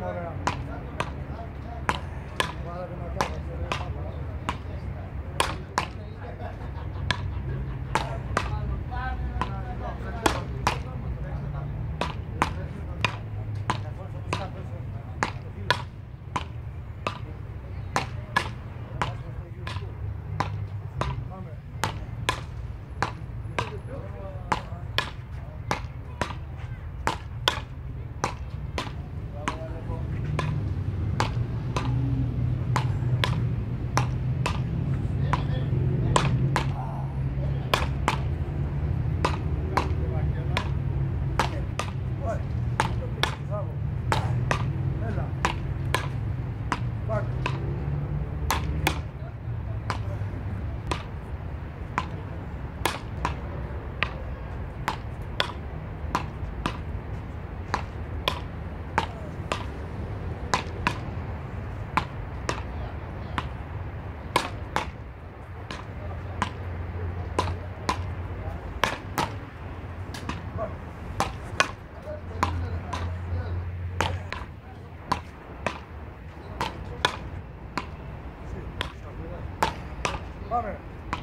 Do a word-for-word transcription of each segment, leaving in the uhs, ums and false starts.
Πάμε ωραία. Βάλε δυνατά, Πάμε.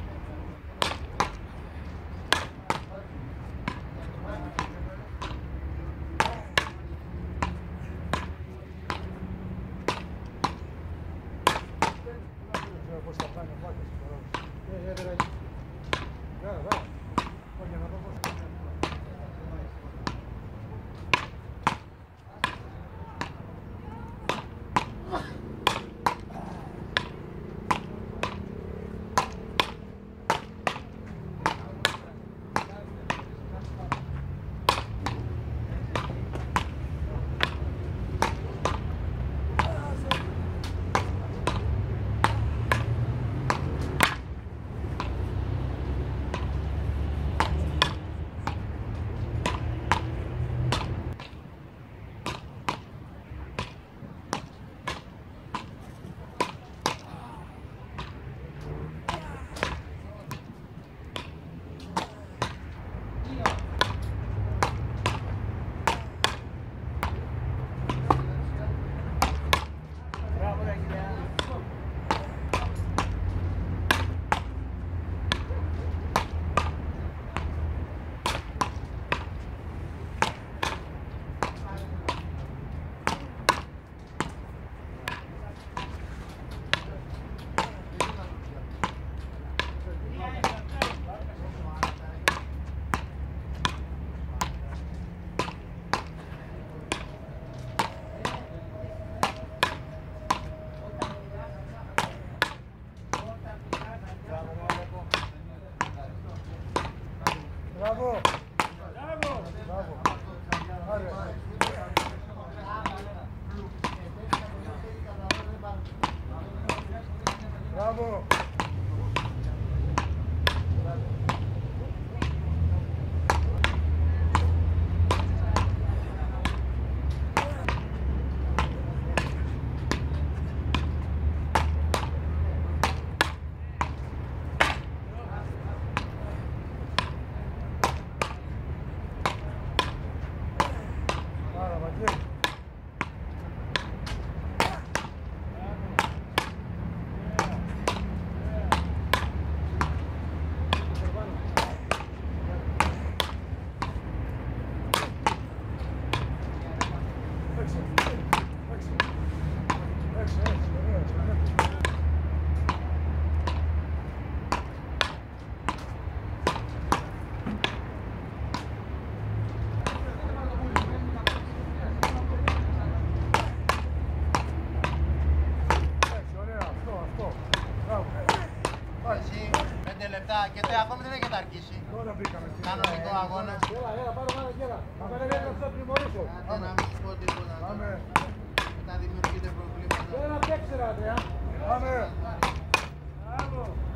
Πώς θα πάνε ο Πάκης τώρα. Ε, ε, ε, ε, ε, όχι να το πω. Μπράβο! Μπράβο! Μπράβο! Άρε! Μπράβο! Και το ακόμη δεν έχετε αρχίσει. Τώρα μπήκαμε. Κανονικό αγώνα. Έλα, έλα, πάρω μάνα και έλα. Πάμε να μην θα πριμωρήσω. Άντε να μην σου πω τίποτα. Πάμε. Μετά δημιουργείται προβλήματα. Έλα, παίξε ρε, Πάμε. Μπράβο.